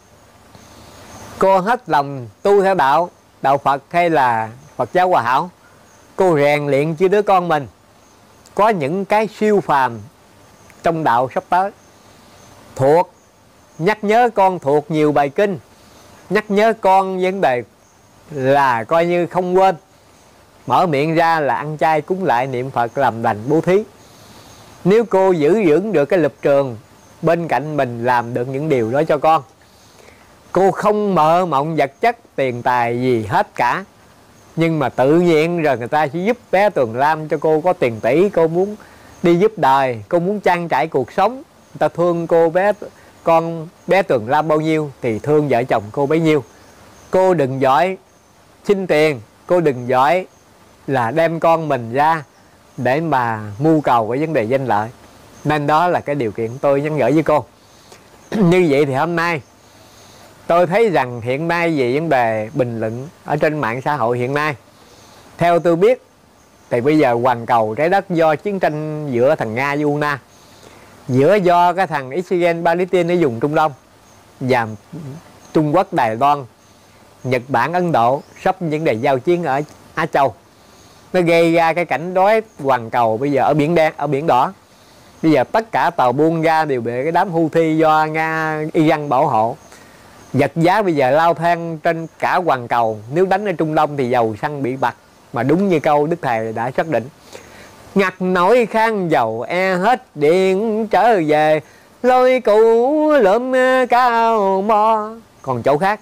cô hết lòng tu theo đạo đạo Phật hay là Phật giáo Hòa Hảo, cô rèn luyện cho đứa con mình có những cái siêu phàm trong đạo sắp tới. Thuộc, nhắc nhớ con thuộc nhiều bài kinh, nhắc nhớ con vấn đề là coi như không quên. Mở miệng ra là ăn chay cúng lại niệm Phật làm lành bố thí. Nếu cô giữ vững được cái lập trường bên cạnh mình làm được những điều đó cho con, cô không mơ mộng vật chất tiền tài gì hết cả, nhưng mà tự nhiên rồi người ta sẽ giúp bé Tường Lam cho cô có tiền tỷ. Cô muốn đi giúp đời, cô muốn trang trải cuộc sống, người ta thương cô bé con bé Tường Lam bao nhiêu thì thương vợ chồng cô bấy nhiêu. Cô đừng giỏi xin tiền, cô đừng giỏi là đem con mình ra để mà mưu cầu cái vấn đề danh lợi. Nên đó là cái điều kiện tôi nhắn nhở với cô. Như vậy thì hôm nay tôi thấy rằng hiện nay về vấn đề bình luận ở trên mạng xã hội hiện nay, theo tôi biết thì bây giờ hoàn cầu trái đất do chiến tranh giữa thằng Nga với Ukraine, giữa do cái thằng Israel Palestine ở vùng Trung Đông và Trung Quốc Đài Loan, Nhật Bản Ấn Độ sắp vấn đề giao chiến ở Á Châu, nó gây ra cái cảnh đói hoàn cầu bây giờ ở biển đen, ở biển đỏ. Bây giờ tất cả tàu buôn ra đều bị cái đám Houthi do Nga Iran bảo hộ. Vật giá bây giờ lao thang trên cả hoàn cầu. Nếu đánh ở Trung Đông thì dầu xăng bị bật. Mà đúng như câu Đức Thầy đã xác định, ngặt nổi khang dầu e hết điện trở về, lôi cụ lượm cao mo. Còn chỗ khác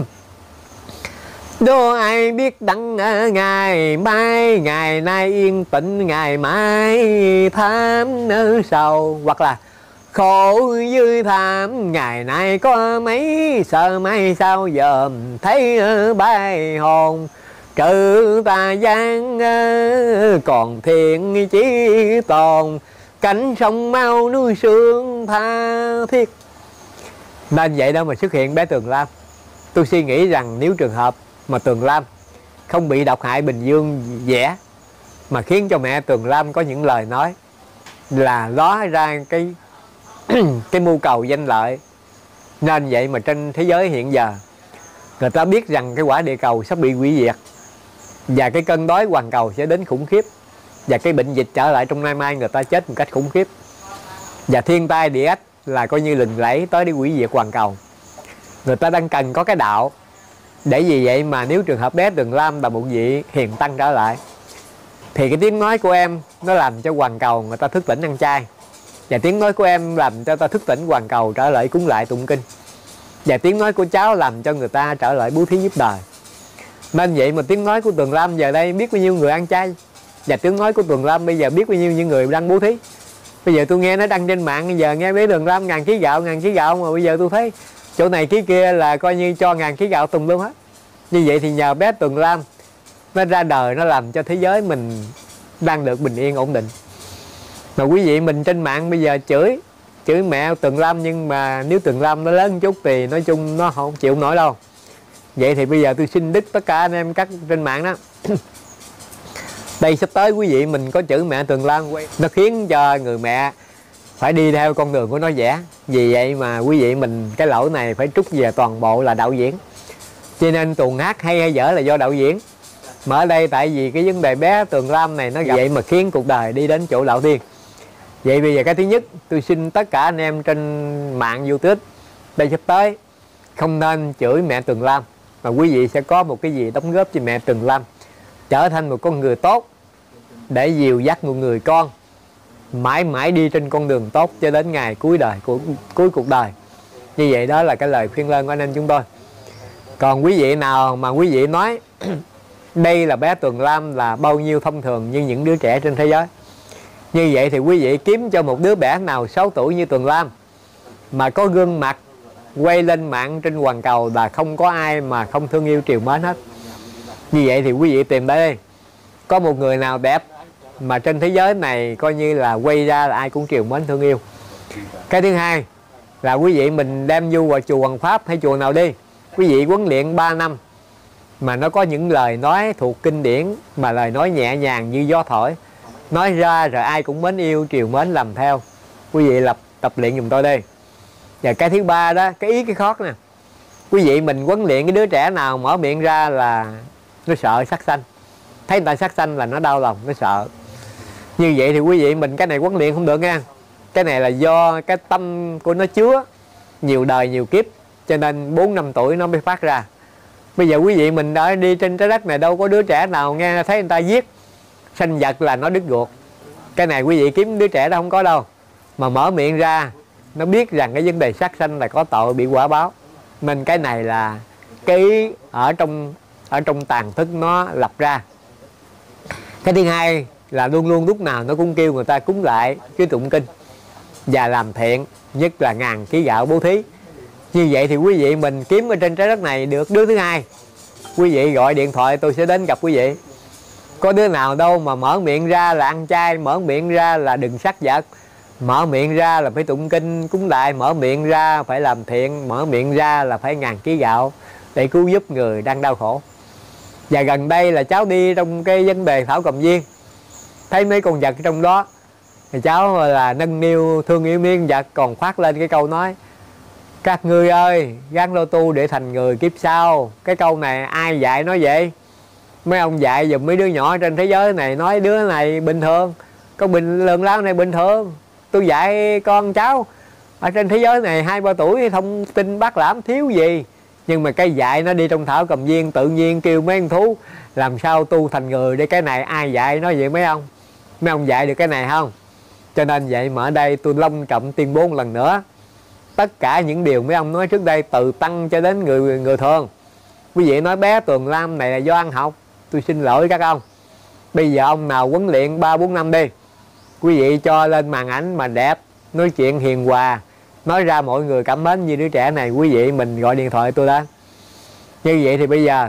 đố ai biết đặng ngày mai, ngày nay yên tĩnh ngày mai tham nỡ sầu. Hoặc là khổ dư thảm ngày nay có mấy, sợ mai sao dòm thấy bay hồn. Trừ tà gian còn thiện chí tồn, cảnh sông mau núi sương tha thiết. Nên vậy đó mà xuất hiện bé Tường Lam. Tôi suy nghĩ rằng nếu trường hợp mà Tường Lam không bị độc hại Bình Dương vẽ, mà khiến cho mẹ Tường Lam có những lời nói là ló ra cái cái mưu cầu danh lợi. Nên vậy mà trên thế giới hiện giờ người ta biết rằng cái quả địa cầu sắp bị hủy diệt, và cái cơn đói hoàn cầu sẽ đến khủng khiếp, và cái bệnh dịch trở lại trong nay mai người ta chết một cách khủng khiếp, và thiên tai địa ách là coi như lừng lẫy tới để hủy diệt hoàn cầu. Người ta đang cần có cái đạo. Để vì vậy mà nếu trường hợp bé Tường Lam là một vị hiền tăng trở lại, thì cái tiếng nói của em nó làm cho hoàn cầu người ta thức tỉnh ăn chay, và tiếng nói của em làm cho ta thức tỉnh hoàn cầu trở lại cúng lại tụng kinh, và tiếng nói của cháu làm cho người ta trở lại bố thí giúp đời. Nên vậy mà tiếng nói của Tường Lam giờ đây biết bao nhiêu người ăn chay, và tiếng nói của Tường Lam bây giờ biết bao nhiêu những người đang bố thí. Bây giờ tôi nghe nó đăng trên mạng, bây giờ nghe bé Tường Lam ngàn ký gạo, ngàn ký gạo, mà bây giờ tôi thấy chỗ này ký kia là coi như cho ngàn ký gạo tùm luôn hết. Như vậy thì nhờ bé Tường Lam nó ra đời, nó làm cho thế giới mình đang được bình yên ổn định. Mà quý vị mình trên mạng bây giờ chửi chửi mẹ Tường Lam, nhưng mà nếu Tường Lam nó lớn một chút thì nói chung nó không chịu nổi đâu. Vậy thì bây giờ tôi xin đức tất cả anh em các trên mạng đó đây sắp tới quý vị mình có chữ mẹ Tường Lam quay, nó khiến cho người mẹ phải đi theo con đường của nó vẽ. Vì vậy mà quý vị mình cái lỗi này phải trút về toàn bộ là đạo diễn. Cho nên tuồng hát hay hay dở là do đạo diễn. Mà ở đây tại vì cái vấn đề bé Tường Lam này nó gặp vậy mà khiến cuộc đời đi đến chỗ đạo tiên. Vậy bây giờ cái thứ nhất, tôi xin tất cả anh em trên mạng YouTube đây sắp tới không nên chửi mẹ Tường Lam, mà quý vị sẽ có một cái gì đóng góp cho mẹ Tường Lam trở thành một con người tốt, để dìu dắt một người con mãi mãi đi trên con đường tốt cho đến ngày cuối đời của cuối cuộc đời. Như vậy đó là cái lời khuyên lơn của anh em chúng tôi. Còn quý vị nào mà quý vị nói đây là bé Tường Lam là bao nhiêu thông thường như những đứa trẻ trên thế giới, như vậy thì quý vị kiếm cho một đứa bé nào sáu tuổi như Tường Lam mà có gương mặt quay lên mạng trên hoàn cầu là không có ai mà không thương yêu triều mến hết. Như vậy thì quý vị tìm tới đi, có một người nào đẹp mà trên thế giới này coi như là quay ra là ai cũng triều mến thương yêu. Cái thứ hai là quý vị mình đem vô vào chùa Hoàng Pháp hay chùa nào đi, quý vị huấn luyện ba năm mà nó có những lời nói thuộc kinh điển, mà lời nói nhẹ nhàng như gió thổi, nói ra rồi ai cũng mến yêu triều mến làm theo. Quý vị lập tập luyện giùm tôi đi. Và cái thứ ba đó, cái ý cái khót nè, quý vị mình huấn luyện cái đứa trẻ nào mở miệng ra là nó sợ sát sanh, thấy người ta sát sanh là nó đau lòng, nó sợ. Như vậy thì quý vị mình cái này huấn luyện không được nha. Cái này là do cái tâm của nó chứa nhiều đời nhiều kiếp, cho nên bốn năm tuổi nó mới phát ra. Bây giờ quý vị mình đã đi trên trái đất này, đâu có đứa trẻ nào nghe thấy người ta giết sanh vật là nó đứt ruột. Cái này quý vị kiếm đứa trẻ đó không có đâu, mà mở miệng ra nó biết rằng cái vấn đề sát sanh là có tội bị quả báo. Nên cái này là cái ý ở trong ở trong tàn thức nó lập ra. Cái thứ hai là luôn luôn lúc nào nó cũng kêu người ta cúng lại cái tụng kinh và làm thiện, nhất là ngàn ký gạo bố thí. Như vậy thì quý vị mình kiếm ở trên trái đất này được đứa thứ hai, quý vị gọi điện thoại tôi sẽ đến gặp quý vị. Có đứa nào đâu mà mở miệng ra là ăn chay, mở miệng ra là đừng sát vật, mở miệng ra là phải tụng kinh cúng lại, mở miệng ra phải làm thiện, mở miệng ra là phải ngàn ký gạo để cứu giúp người đang đau khổ. Và gần đây là cháu đi trong cái vấn đề thảo cầm viên, thấy mấy con vật trong đó thì cháu là nâng niu thương yêu miên vật, còn khoác lên cái câu nói các ngươi ơi gắng lo tu để thành người kiếp sau. Cái câu này ai dạy nói vậy? Mấy ông dạy dùm mấy đứa nhỏ trên thế giới này, nói đứa này bình thường, con bình lường lao này bình thường. Tôi dạy con cháu ở trên thế giới này hai ba tuổi thông tin bác lãm thiếu gì, nhưng mà cái dạy nó đi trong thảo cầm viên tự nhiên kêu mấy con thú làm sao tu thành người để. Cái này ai dạy nói vậy mấy ông? Mấy ông dạy được cái này không? Cho nên vậy mà ở đây tôi long trọng tuyên bố một lần nữa, tất cả những điều mấy ông nói trước đây từ tăng cho đến người người thường, quý vị nói bé Tường Lam này là do ăn học, tôi xin lỗi các ông. Bây giờ ông nào huấn luyện ba bốn năm đi, quý vị cho lên màn ảnh mà đẹp, nói chuyện hiền hòa, nói ra mọi người cảm mến như đứa trẻ này, quý vị mình gọi điện thoại tôi đó. Như vậy thì bây giờ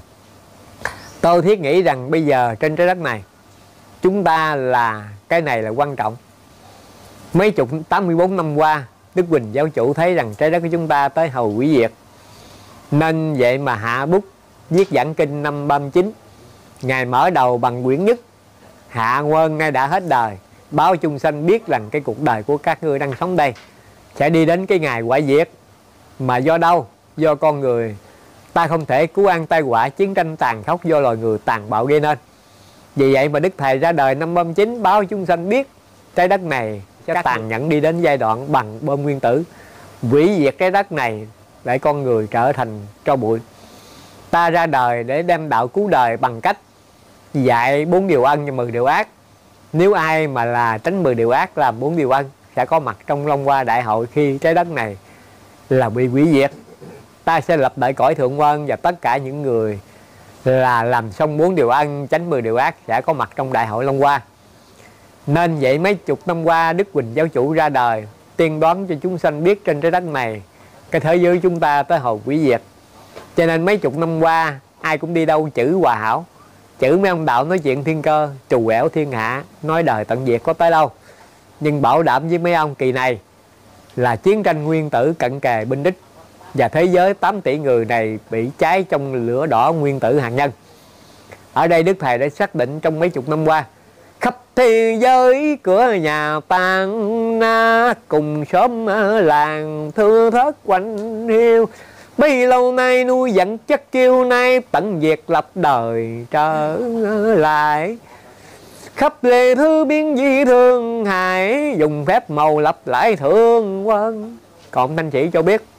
tôi thiết nghĩ rằng bây giờ trên trái đất này chúng ta là cái này là quan trọng. Mấy chục tám mươi bốn năm qua Đức Huỳnh Giáo Chủ thấy rằng trái đất của chúng ta tới hầu hủy diệt, nên vậy mà hạ bút viết giảng kinh năm ba mươi chín. Ngài mở đầu bằng quyển nhất: hạ quân nay đã hết đời, báo chung sanh biết rằng cái cuộc đời của các ngươi đang sống đây sẽ đi đến cái ngày quả diệt. Mà do đâu? Do con người ta không thể cứu an tai họa chiến tranh tàn khốc do loài người tàn bạo gây nên. Vì vậy mà Đức Thầy ra đời năm ba mươi chín báo chúng sanh biết trái đất này sẽ tàn nhẫn đi đến giai đoạn bằng bom nguyên tử, hủy diệt trái đất này để con người trở thành tro bụi. Ta ra đời để đem đạo cứu đời bằng cách dạy bốn điều ân và mười điều ác. Nếu ai mà là tránh mười điều ác làm bốn điều ân sẽ có mặt trong Long Hoa Đại Hội khi trái đất này là bị hủy diệt. Ta sẽ lập đại cõi thượng quân, và tất cả những người là làm xong bốn điều ân tránh mười điều ác sẽ có mặt trong Đại Hội Long Hoa. Nên vậy mấy chục năm qua Đức Huỳnh Giáo Chủ ra đời tiên đoán cho chúng sanh biết trên trái đất này cái thế giới chúng ta tới hồi hủy diệt. Cho nên mấy chục năm qua ai cũng đi đâu chữ hòa hảo, chữ mấy ông đạo nói chuyện thiên cơ, trù quẻo thiên hạ, nói đời tận diệt có tới đâu. Nhưng bảo đảm với mấy ông kỳ này là chiến tranh nguyên tử cận kề binh đích, và thế giới tám tỷ người này bị cháy trong lửa đỏ nguyên tử hạt nhân. Ở đây Đức Thầy đã xác định trong mấy chục năm qua, khắp thế giới cửa nhà tan na, cùng xóm làng thưa thớt quanh hiu. Bấy lâu nay nuôi dặn chất chiêu, nay tận diệt lập đời trở lại. Khắp lề thư biên di thương hại, dùng phép màu lập lại thương quân. Còn Thanh Sĩ cho biết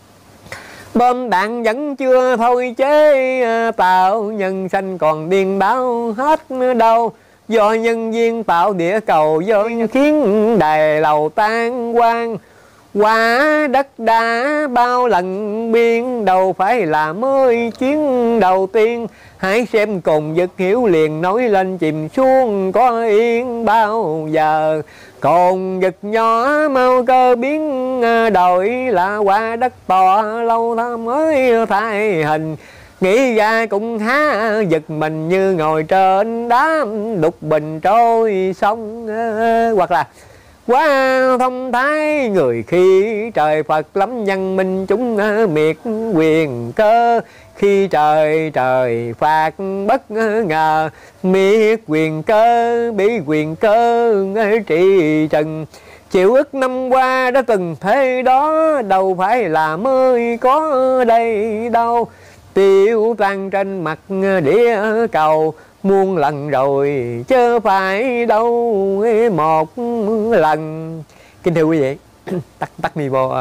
bom đạn vẫn chưa thôi chế, tạo nhân sanh còn điên đảo hết đâu. Do nhân viên tạo địa cầu, do khiến đài lầu tan quang. Quả đất đã bao lần biên, đâu phải là mới chiến đầu tiên. hãy xem cùng giật hiểu liền nói lên chìm xuống có yên bao giờ. Còn giật nhỏ mau cơ biến đổi là qua đất to lâu ta mới thay hình. Nghĩ ra cũng há giật mình như ngồi trên đám đục bình trôi sông. Hoặc là quá thông thái người khi trời Phật lắm nhân minh chúng miệt quyền cơ. Khi trời trời phạt bất ngờ miệt quyền cơ bị quyền cơ trị trần. Chịu ức năm qua đã từng thế đó đâu phải là mới có đây đâu. Tiêu tan trên mặt địa cầu muôn lần rồi chứ phải đâu một lần. Kính thưa quý vị, tắt tắt đi vô.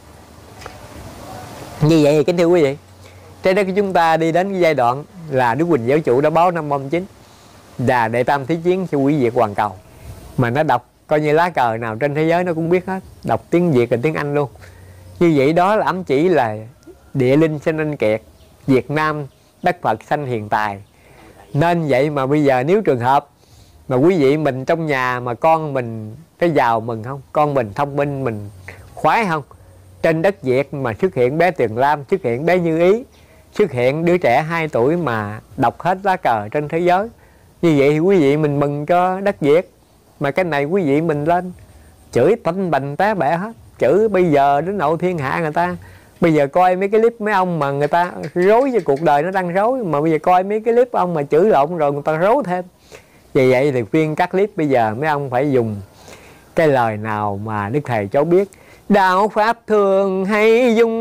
Như vậy thì kính thưa quý vị, trái đất của chúng ta đi đến cái giai đoạn là Đức Huỳnh Giáo Chủ đã báo năm bom chín là đệ tam thế chiến sẽ hủy diệt hoàn cầu. Mà nó đọc coi như lá cờ nào trên thế giới nó cũng biết hết, đọc tiếng Việt và tiếng Anh luôn. Như vậy đó là ám chỉ là địa linh sinh anh kiệt, Việt Nam đất Phật sanh hiền tài. Nên vậy mà bây giờ nếu trường hợp mà quý vị mình trong nhà mà con mình cái giàu mừng không, con mình thông minh mình khoái không, trên đất Việt mà xuất hiện bé Tuyền Lam, xuất hiện bé Như Ý, xuất hiện đứa trẻ hai tuổi mà đọc hết lá cờ trên thế giới, như vậy thì quý vị mình mừng cho đất Việt. Mà cái này quý vị mình lên chửi tanh bành té bẻ hết, chửi bây giờ đến nậu thiên hạ người ta. Bây giờ coi mấy cái clip mấy ông mà người ta rối cho cuộc đời nó đang rối, mà bây giờ coi mấy cái clip ông mà chửi lộn rồi người ta rối thêm. Vì vậy thì khuyên các clip bây giờ mấy ông phải dùng cái lời nào mà Đức Thầy cháu biết. Đạo Pháp thường hay dung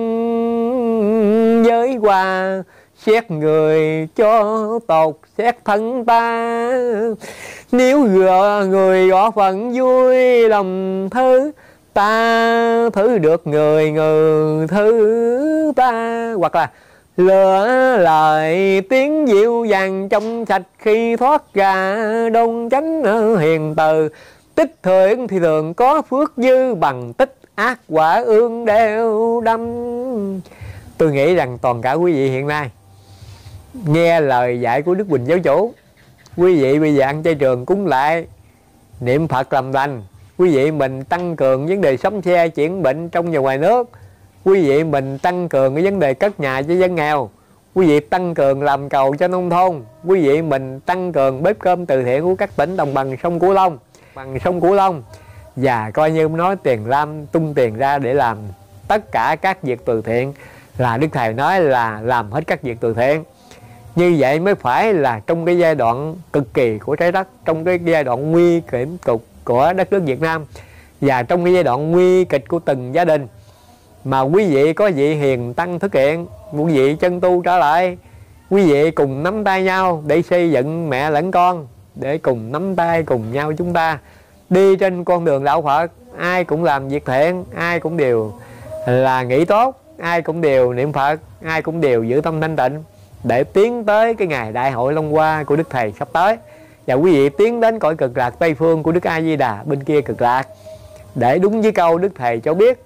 giới qua, xét người cho tột xét thân ta. Nếu gỡ người gõ phận vui lòng thứ, ta thứ được người người thứ ta. Hoặc là lửa lời tiếng dịu dàng trong sạch khi thoát ra đôn tránh hiền từ. Tích thường thì thường có phước dư bằng tích ác quả ương đeo đâm. Tôi nghĩ rằng toàn cả quý vị hiện nay nghe lời dạy của Đức Huỳnh Giáo Chủ, quý vị bây giờ ăn chay trường cúng lại, niệm Phật làm lành, quý vị mình tăng cường vấn đề sống xe chuyển bệnh trong và ngoài nước, quý vị mình tăng cường cái vấn đề cất nhà cho dân nghèo, quý vị tăng cường làm cầu cho nông thôn, quý vị mình tăng cường bếp cơm từ thiện của các tỉnh đồng bằng sông Cửu Long, bằng sông Cửu Long, và coi như nói tiền lam tung tiền ra để làm tất cả các việc từ thiện, là Đức Thầy nói là làm hết các việc từ thiện. Như vậy mới phải là trong cái giai đoạn cực kỳ của trái đất, trong cái giai đoạn nguy kiểm cục của đất nước Việt Nam, và trong cái giai đoạn nguy kịch của từng gia đình, mà quý vị có vị hiền tăng thực hiện, quý vị chân tu trở lại, quý vị cùng nắm tay nhau để xây dựng mẹ lẫn con, để cùng nắm tay cùng nhau chúng ta đi trên con đường đạo Phật. Ai cũng làm việc thiện, ai cũng đều là nghĩ tốt, ai cũng đều niệm Phật, ai cũng đều giữ tâm thanh tịnh, để tiến tới cái ngày đại hội Long Hoa của Đức Thầy sắp tới. Và quý vị tiến đến cõi cực lạc Tây Phương của Đức A Di Đà bên kia cực lạc, để đúng với câu Đức Thầy cho biết: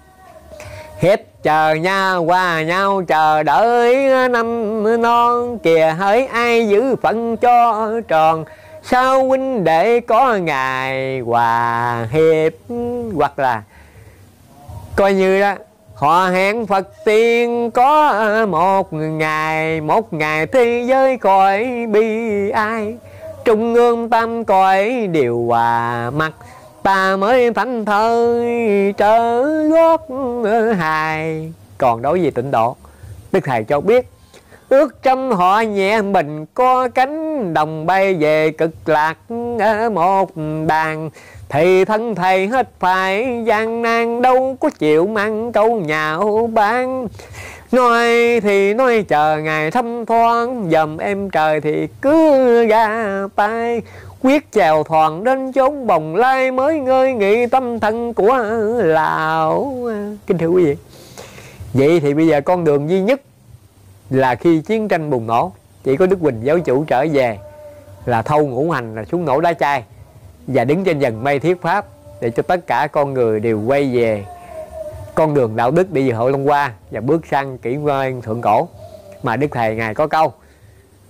hết chờ nhau qua nhau chờ đợi năm non, kìa hỡi ai giữ phận cho tròn, sao huynh đệ có ngày hòa hiệp. Hoặc là coi như đó họ hẹn Phật tiên có một ngày, một ngày thế giới cõi bi ai, trung ương tam cõi đều hòa mặt, ta mới thánh thơi trở gót hài. Còn đối với tịnh độ, Đức Thầy cho biết ước trăm họ nhẹ mình có cánh, đồng bay về cực lạc ở một đàn, thì thân thầy hết phải gian nan, đâu có chịu mang câu nhạo bán. Nói thì nói chờ ngày thăm thoáng, dầm em trời thì cứ ra tay, quyết chèo thoảng đến chốn bồng lai, mới ngơi nghị tâm thân của lão. Kính thưa quý vị, vậy thì bây giờ con đường duy nhất là khi chiến tranh bùng nổ, chỉ có Đức Huỳnh Giáo Chủ trở về là thâu ngũ hành, là xuống nổ đá chai và đứng trên dần mây thuyết pháp, để cho tất cả con người đều quay về con đường đạo đức đi về hội Long Hoa và bước sang kỷ nguyên thượng cổ. Mà Đức Thầy Ngài có câu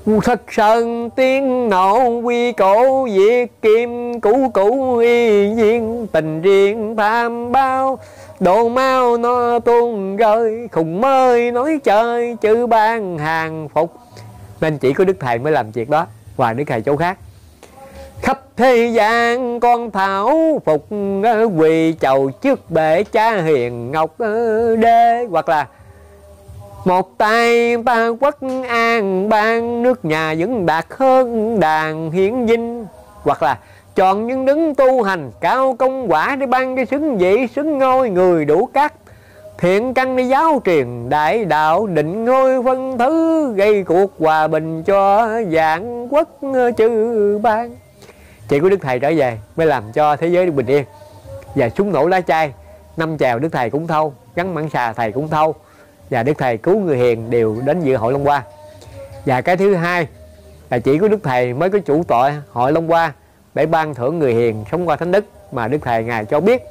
Thất sơn tiếng nổ quy cổ diệt kim cũ cũ y viên tình riêng tham bao đồ mau nó tuôn rơi khùng mới nói chơi chữ ban hàng phục. Nên chỉ có Đức Thầy mới làm việc đó, và Đức Thầy chỗ khác. Khắp thế gian con thảo phục quỳ chầu trước bệ cha hiền ngọc đế. Hoặc là một tay ta quốc an ban nước nhà vẫn đạt hơn đàn hiển vinh. Hoặc là chọn những đứng tu hành cao công quả để ban cái xứng vị xứng ngôi người đủ các thiện căn đi giáo truyền đại đạo định ngôi phân thứ gây cuộc hòa bình cho vạn quốc chư ban. Chỉ có Đức Thầy trở về mới làm cho thế giới được bình yên. Và súng nổ lá chai năm chèo Đức Thầy cũng thâu, gắn mãng xà Thầy cũng thâu, và Đức Thầy cứu người hiền đều đến dự hội Long Hoa. Và cái thứ hai là chỉ có Đức Thầy mới có chủ tọa hội Long Hoa để ban thưởng người hiền sống qua thánh đức, mà Đức Thầy ngài cho biết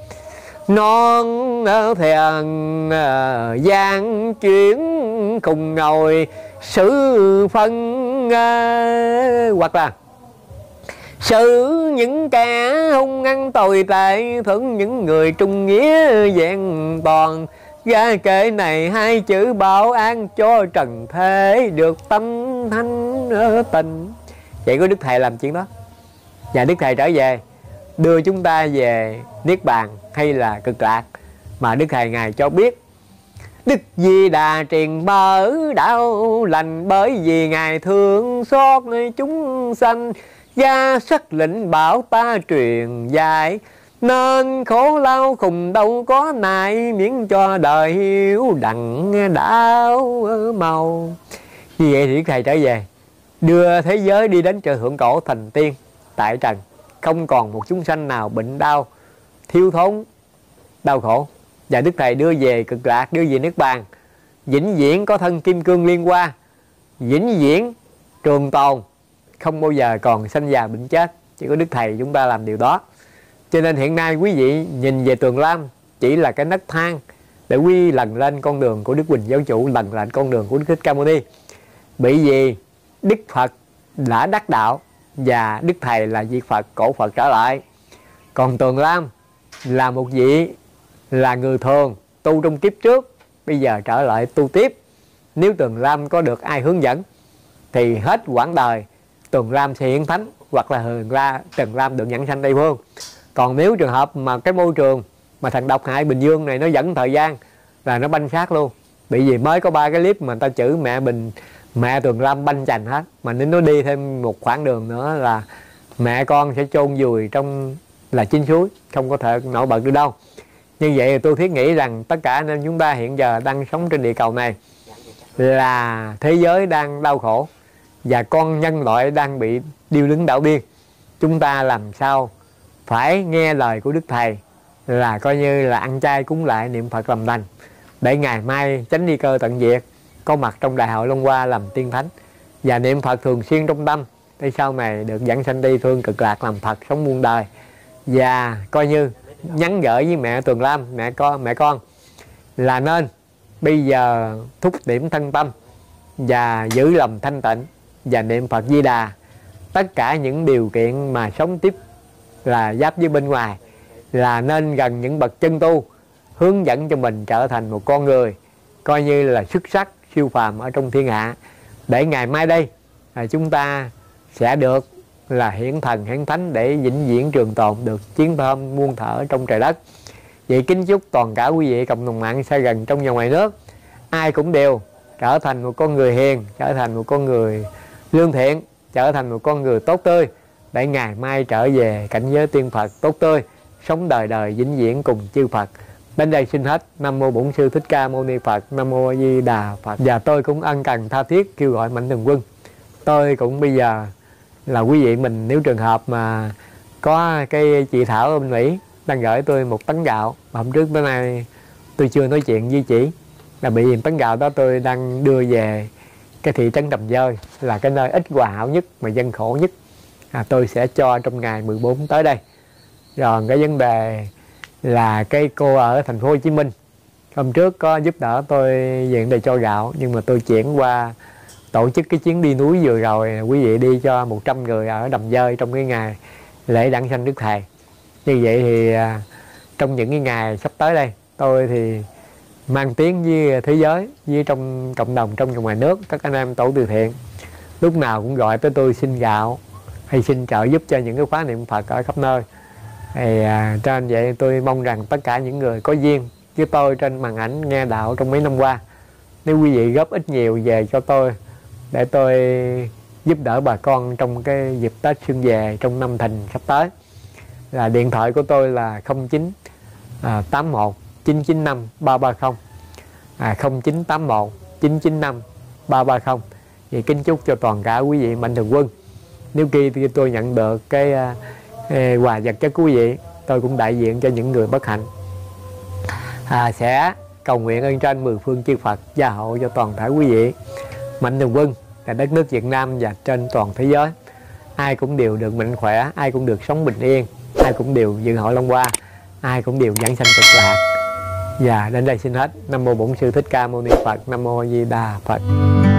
non thiền gian chuyển cùng ngồi xử phân, hoặc là xử những kẻ hung hăng tồi tệ thưởng những người trung nghĩa vẹn toàn. Ra kệ này hai chữ bảo an cho trần thế được tâm thanh tình. Vậy có Đức Thầy làm chuyện đó. Và Đức Thầy trở về đưa chúng ta về Niết Bàn hay là Cực Lạc, mà Đức Thầy ngài cho biết Đức Di Đà truyền mở đạo lành, bởi vì ngài thương xót chúng sanh, ra sắc lệnh bảo ta truyền dạy, nên khổ lao khùng đâu có nại, miễn cho đời hiếu đặng đạo màu. Như vậy thì Đức Thầy trở về đưa thế giới đi đến trời thượng cổ thành tiên tại trần, không còn một chúng sanh nào bệnh đau thiếu thốn đau khổ. Và Đức Thầy đưa về Cực Lạc, đưa về Niết Bàn, vĩnh viễn có thân kim cương liên hoa, vĩnh viễn trường tồn, không bao giờ còn sanh già bệnh chết. Chỉ có Đức Thầy chúng ta làm điều đó. Cho nên hiện nay quý vị nhìn về Tường Lam chỉ là cái nấc thang để quý lần lên con đường của Đức Huỳnh Giáo Chủ, lần lên con đường của Đức Thích Ca Mâu Ni. Bởi vì Đức Phật đã đắc đạo và Đức Thầy là vị Phật, cổ Phật trở lại. Còn Tường Lam là một vị là người thường tu trong kiếp trước, bây giờ trở lại tu tiếp. Nếu Tường Lam có được ai hướng dẫn thì hết quãng đời Tường Lam sẽ hiển thánh, hoặc là Tường Lam được nhãn sanh Tây Phương. Còn nếu trường hợp mà cái môi trường mà thằng độc hại Bình Dương này nó dẫn thời gian là nó banh xác luôn. Bởi vì mới có ba cái clip mà người ta chửi mẹ Bình, mẹ Tường Lam banh chành hết. Mà nếu nó đi thêm một khoảng đường nữa là mẹ con sẽ chôn vùi trong là chín suối, không có thể nổi bật được đâu. Như vậy thì tôi thiết nghĩ rằng tất cả anh em chúng ta hiện giờ đang sống trên địa cầu này là thế giới đang đau khổ, và con nhân loại đang bị điêu đứng đảo điên. Chúng ta làm sao phải nghe lời của Đức Thầy, là coi như là ăn chay cúng lại niệm Phật làm lành, để ngày mai chánh ni cơ tận diệt có mặt trong đại hội Long Hoa làm tiên thánh, và niệm Phật thường xuyên trong tâm để sau này được dẫn sanh Tây Phương Cực Lạc làm Phật sống muôn đời. Và coi như nhắn gửi với mẹ Tường Lam, mẹ con mẹ con là nên bây giờ thúc điểm thân tâm và giữ lòng thanh tịnh và niệm Phật Di Đà. Tất cả những điều kiện mà sống tiếp là giáp với bên ngoài là nên gần những bậc chân tu, hướng dẫn cho mình trở thành một con người coi như là xuất sắc siêu phàm ở trong thiên hạ, để ngày mai đây là chúng ta sẽ được là hiển thần hiển thánh để vĩnh viễn trường tồn, được chiến thơm muôn thở trong trời đất. Vậy kính chúc toàn cả quý vị cộng đồng mạng xa gần trong và ngoài nước, ai cũng đều trở thành một con người hiền, trở thành một con người lương thiện, trở thành một con người tốt tươi, để ngày mai trở về cảnh giới tiên Phật tốt tươi, sống đời đời vĩnh viễn cùng chư Phật. Đến đây xin hết. Nam mô Bổn Sư Thích Ca Mâu Ni Phật. Nam mô A Di Đà Phật. Và tôi cũng ân cần tha thiết kêu gọi mạnh thường quân. Tôi cũng bây giờ là quý vị mình, nếu trường hợp mà có cái chị Thảo ở bên Mỹ đang gửi tôi một tấn gạo, mà hôm trước tới nay tôi chưa nói chuyện với chị, là bị tấn gạo đó tôi đang đưa về cái thị trấn Đầm Dơi, là cái nơi ít hòa hảo nhất mà dân khổ nhất, à, tôi sẽ cho trong ngày mười bốn tới đây. Rồi cái vấn đề là cái cô ở thành phố Hồ Chí Minh hôm trước có giúp đỡ tôi diện để cho gạo, nhưng mà tôi chuyển qua tổ chức cái chuyến đi núi vừa rồi, quý vị đi cho một trăm người ở Đầm Dơi trong cái ngày lễ đản sanh Đức Thầy. Như vậy thì à, trong những cái ngày sắp tới đây, tôi thì mang tiếng với thế giới, với trong cộng đồng trong và ngoài nước, các anh em tổ từ thiện lúc nào cũng gọi tới tôi xin gạo hay xin trợ giúp cho những cái khóa niệm Phật ở khắp nơi. Thì à, trên vậy tôi mong rằng tất cả những người có duyên với tôi trên màn ảnh nghe đạo trong mấy năm qua, nếu quý vị góp ít nhiều về cho tôi để tôi giúp đỡ bà con trong cái dịp Tết Xuân Về trong năm Thìn sắp tới, là điện thoại của tôi là không chín tám một chín chín năm ba ba không, à, không chín tám một chín chín năm ba ba không. Thì kính chúc cho toàn cả quý vị mạnh thường quân. Nếu khi tôi nhận được cái uh, quà vật chất của quý vị, tôi cũng đại diện cho những người bất hạnh, à, sẽ cầu nguyện ơn trên mười phương chư Phật gia hộ cho toàn thể quý vị mạnh thường quân tại đất nước Việt Nam và trên toàn thế giới. Ai cũng đều được mạnh khỏe, ai cũng được sống bình yên, ai cũng đều dự hội Long Hoa, ai cũng đều giảng sanh cực lạc. Và đến đây xin hết. Nam mô Bổn Sư Thích Ca Mâu Ni Phật. Nam mô A Di Đà Phật.